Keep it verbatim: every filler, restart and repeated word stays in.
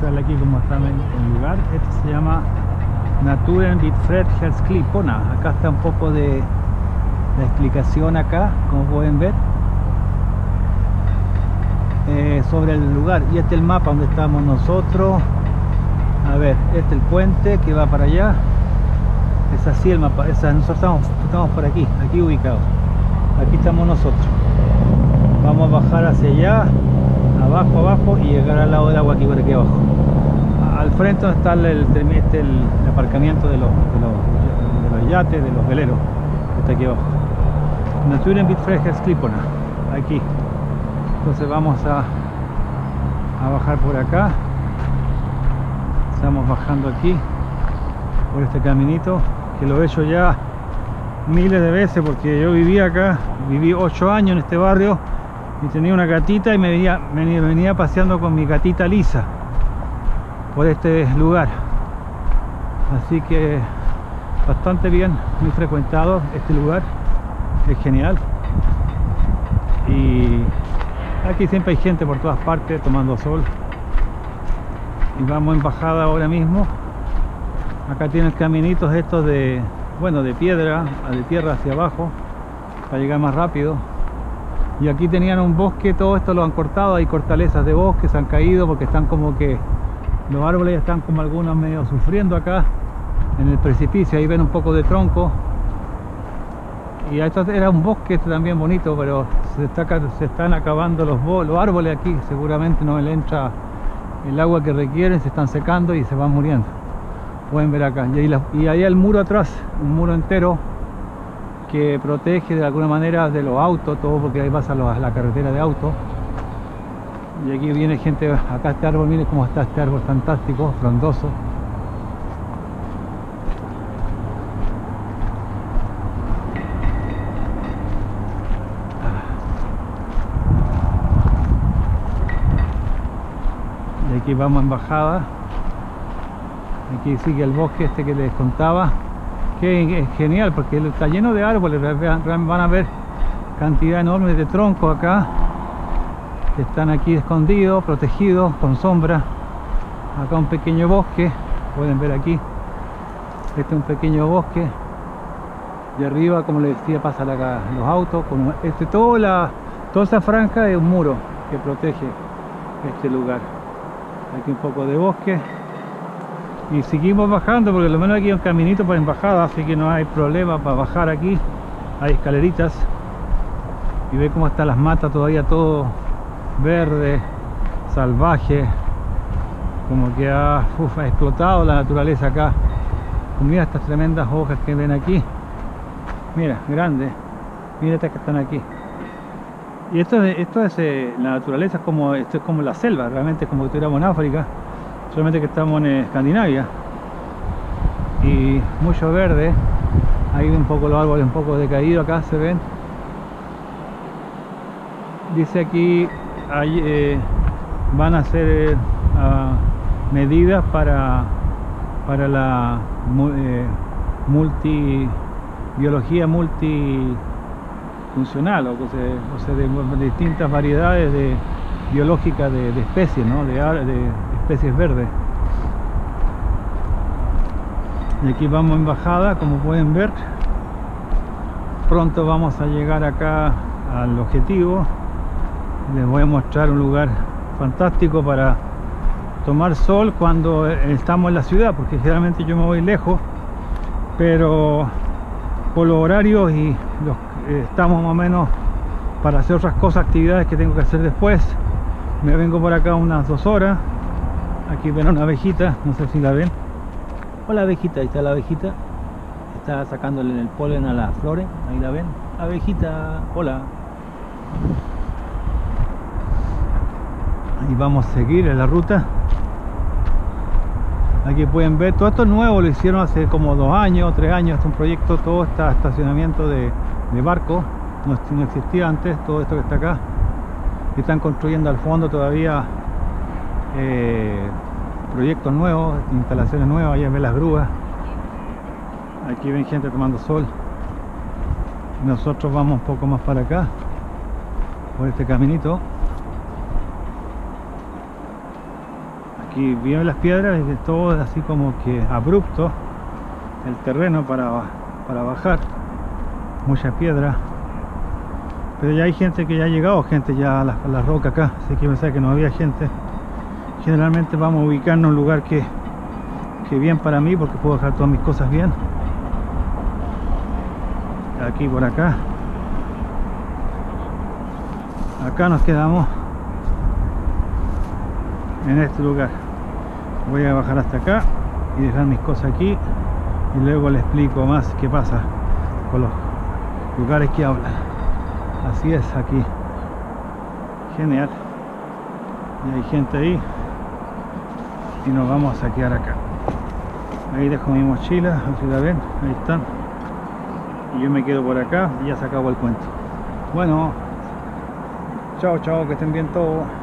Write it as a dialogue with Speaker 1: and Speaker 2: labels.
Speaker 1: mostrarle aquí cómo está el, el lugar. Este se llama Naturen vid Fredhetsklipporna. Acá está un poco de la explicación acá, como pueden ver, eh, sobre el lugar. Y este es el mapa donde estamos nosotros. A ver, este es el puente que va para allá. Es así el mapa. Esa, nosotros estamos, estamos por aquí, aquí ubicados. Aquí estamos nosotros. Vamos a bajar hacia allá, abajo, abajo, y llegar al lado del agua aquí por aquí abajo. Al frente donde está el, el, este, el, el aparcamiento de los, de, los, de los yates, de los veleros. Está aquí abajo. Naturen vid Fredhetsklipporna. Aquí. Entonces vamos a, a bajar por acá. Estamos bajando aquí por este caminito que lo he hecho ya miles de veces, porque yo vivía acá, viví ocho años en este barrio y tenía una gatita y me venía, me venía paseando con mi gatita Lisa por este lugar. Así que bastante bien, muy frecuentado este lugar, es genial. Y aquí siempre hay gente por todas partes tomando sol. Y vamos en bajada ahora mismo. Acá tienen caminitos estos de, bueno, de piedra, de tierra hacia abajo, para llegar más rápido. Y aquí tenían un bosque, todo esto lo han cortado, hay cortalezas de bosque, se han caído porque están como que los árboles están como algunos medio sufriendo acá en el precipicio. Ahí ven un poco de tronco. Y esto era un bosque también bonito, pero se, está, se están acabando los, los árboles aquí. Seguramente no le entra el agua que requieren, se están secando y se van muriendo. Pueden ver acá. Y ahí, la, y ahí el muro atrás, un muro entero que protege de alguna manera de los autos, todo, porque ahí pasa la, la carretera de autos. Y aquí viene gente. Acá este árbol, miren cómo está este árbol fantástico, frondoso. Y aquí vamos en bajada. Aquí sigue el bosque este que les contaba, que es genial porque está lleno de árboles. Van a ver cantidad enorme de troncos acá que están aquí escondidos, protegidos con sombra. Acá un pequeño bosque, pueden ver aquí, este es un pequeño bosque. Y arriba, como les decía, pasan acá los autos. Con este, toda, la, toda esa franja es un muro que protege este lugar. Aquí un poco de bosque. Y seguimos bajando porque lo menos aquí hay un caminito para embajada, así que no hay problema para bajar aquí. Hay escaleritas. Y ve cómo están las matas todavía, todo verde, salvaje. Como que ha, uf, ha explotado la naturaleza acá. Mira estas tremendas hojas que ven aquí. Mira, grandes. Mira estas que están aquí. Y esto es, esto es eh, la naturaleza, es como, esto es como la selva, realmente es como que estuviéramos en África. Solamente que estamos en Escandinavia y mucho verde. Hay un poco los árboles un poco decaídos acá, se ven. Dice aquí hay, eh, van a hacer eh, uh, medidas para para la eh, multi biología multifuncional, o sea, o sea de, de distintas variedades de biológicas de, de especies, ¿no? de, de especies verdes. Y aquí vamos en bajada, como pueden ver. Pronto vamos a llegar acá al objetivo. Les voy a mostrar un lugar fantástico para tomar sol cuando estamos en la ciudad, porque generalmente yo me voy lejos, pero por los horarios y los, eh, estamos más o menos para hacer otras cosas, actividades que tengo que hacer después. Me vengo por acá unas dos horas. Aquí ven una abejita, no sé si la ven. Hola abejita, ahí está la abejita. Está sacándole el polen a las flores, ahí la ven. Abejita, hola. Y vamos a seguir en la ruta. Aquí pueden ver, todo esto es nuevo, lo hicieron hace como dos años, tres años. Es un proyecto, todo este estacionamiento de, de barcos. No, no existía antes, todo esto que está acá. Y están construyendo al fondo todavía eh, proyectos nuevos, instalaciones nuevas. Allá ven las grúas. Aquí ven gente tomando sol. Nosotros vamos un poco más para acá, por este caminito. aquí vienen las piedras y todo es así como que abrupto el terreno para, para bajar, mucha piedra, pero ya hay gente que ya ha llegado, gente ya a la, a la roca acá, así que pensaba que no había gente. Generalmente vamos a ubicarnos en un lugar que, que bien para mí, porque puedo dejar todas mis cosas bien. Aquí por acá, acá nos quedamos en este lugar. Voy a bajar hasta acá y dejar mis cosas aquí, y luego les explico más qué pasa con los lugares que hablan. Así es aquí, genial, y hay gente ahí y nos vamos a quedar acá. Ahí dejo mi mochila, así la ven, ahí están, y yo me quedo por acá y ya se acabó el cuento. Bueno, chao chao, que estén bien todos.